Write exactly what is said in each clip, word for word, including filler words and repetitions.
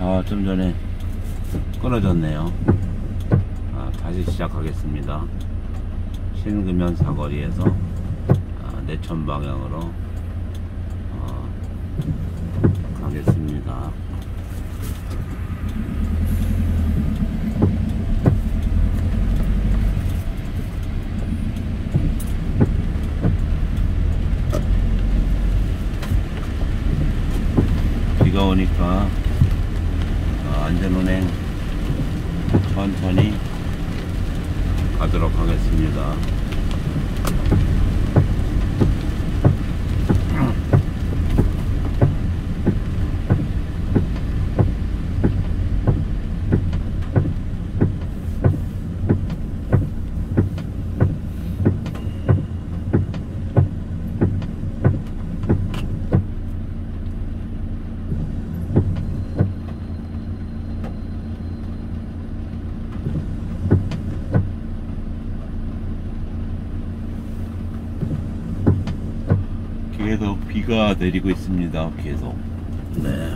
아, 좀 전에 끊어졌네요. 아, 다시 시작하겠습니다. 신금연 사거리에서 아, 내천 방향으로 어, 가겠습니다. 비가 오니까 어, 안전운행 천천히 가도록 하겠습니다. 계속 비가 내리고 있습니다. 계속. 네.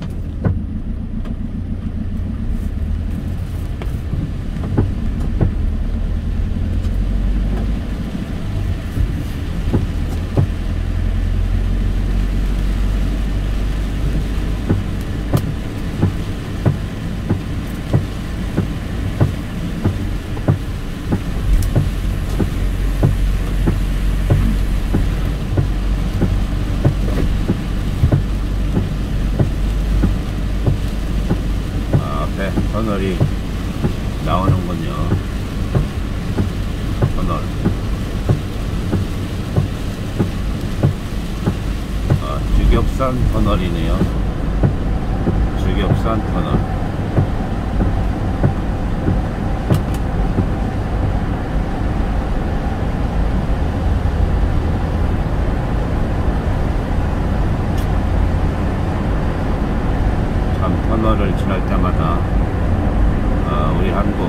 터널이 나오는군요. 터널. 아, 주겹산 터널이네요. 주겹산 터널. 참 터널을 지날 때마다 어, 우리 한국,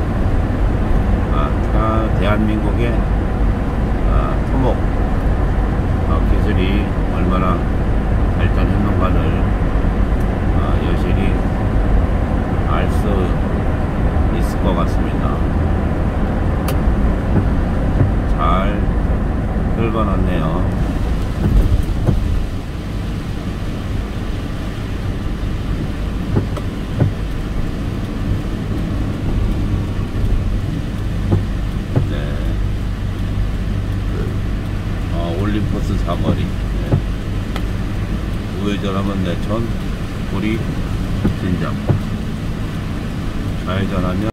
아, 대한민국의 아, 토목 어, 기술이 얼마나 발전했는가를 어, 여실히 알 수 있을 것 같습니다. 잘 긁어놨네요. 올림포스 사거리. 네. 우회전하면 내천, 구리, 진장. 좌회전하면